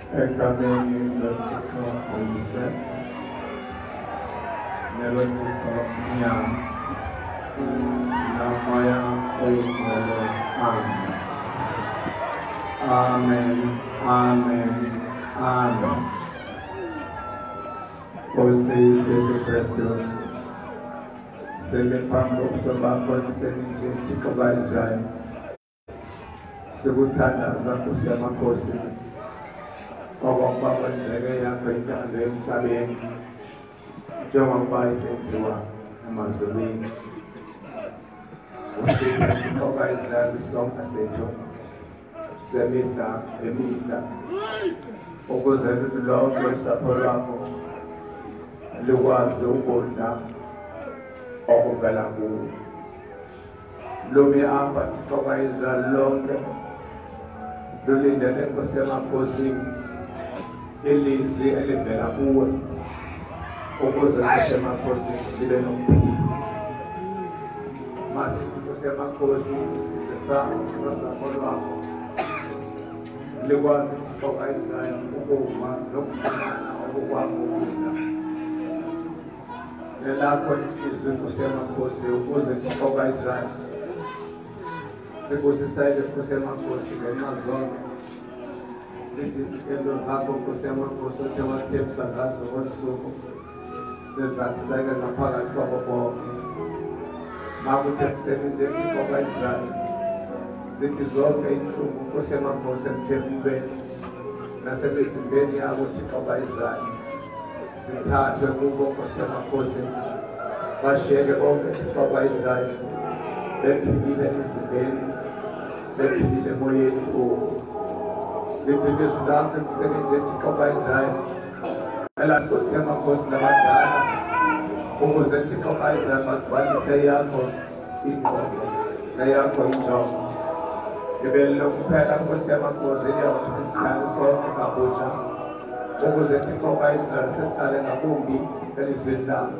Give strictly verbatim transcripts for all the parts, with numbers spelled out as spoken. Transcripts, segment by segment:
egameni loThixo uyise neloThixo unyana nomoya oyingcwele. Amen. Amen. Amen. Amen. Nkosi Yesu Kristu, sime phambi kobuso bakho nje Thixo kaIsrayeli, sikuthandaza Nkosi yamakhosi okokuba kwenzeke yakho intando emhlabeni njengoba isenziwa emazulwini. Usiphe Thixo kaIsrayeli isonka sethu semihla emihla ukuze luthi lonke usapho lwakho lukwazi ukudla okuvela kuwo. Lumi apha Thixo kaIsrayeli lonke lulindele Nkosi yamakhosi ilizwi elivela kuwe ukuze Nkosi yamakhosi libe nokuphila. Masithi Nkosi yamakhosi isizwe sakho nosapho lwakho likwazi Thixo kaIsrayeli ukuma nokufumana okokwakho ukudla. Lelakho ilizwi Nkosi yamakhosi ukuze Thixo kaIsrayeli sikuzisele Nkosi yamakhosi ngenxa zonke zizithelo zakho Nkosi yamakhosi othe wasithembisa ngazo ngosuku zizathiseke ngaphakathi kwabo bonke. Makuthe ekuseni nje Thixo kaIsrayeli zithi zonke inhlungu Nkosi yamakhosi emphefumulweni nasemizimbeni yabo Thixo kaIsrayeli zithathwe kubo Nkosi yamakhosi, bashiyeke bonke Thixo kaIsrayeli bephilile emzimbeni, bephilile emoyeni futhi. Lithi ilizwi lakho ekuseni nje Thixo kaIsrayeli elaa Nkosi yamakhosi labadala ukuze Thixo kaIsrayeli bagcwalise yakho ingqondo neyakho injongo. Libe lokuphela Nkosi yamakhosi eliyawuthi isikhali sonke kabusha ukuze Thixo kaIsrayeli siqale ngabumbi elizweni lakho.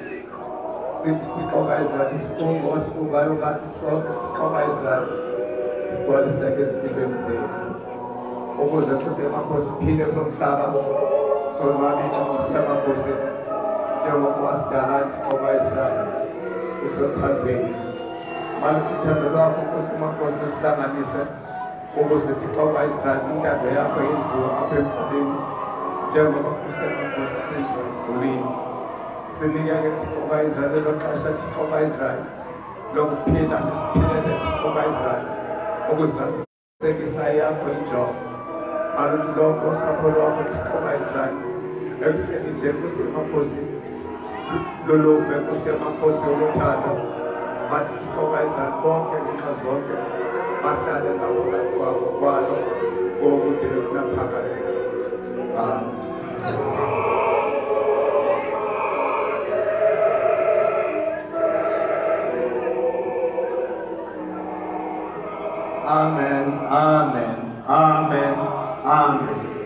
Sithi Thixo kaIsrayeli isifungo osifungayo ngathi sonke Thixo kaIsrayeli sigcwaliseke ezimpilweni zethu ukuze Nkosi yamakhosi uphile kulo mhlaba sonwabile Nkosi yamakhosi njengoba wasidala Thixo kaIsrayeli usothandweni. Maluthi uthando lwakho Nkosi yamakhosi lusihlanganise ukuze Thixo kaIsrayeli intando yakho yenziwe apha emhlabeni njengoba Nkosi yamakhosi senziwa ezulwini. Sinike Thixo kaIsrayeli elo xesha Thixo kaIsrayeli lokuphila siphilele Thixo kaIsrayeli ukuzalisekisa yakho injongo. Maluthi lonke usapho lwakho Thixo kaIsrayeli ekuseni nje Nkosi yamakhosi loluve Nkosi yamakhosi olothando. Bathi Thixo kaIsrayeli bonke ngenxa zonke bahlale ngaphakathi kwabo kwalo okude kunaphakade. Amen. Amen. Amen. Amen. Amen.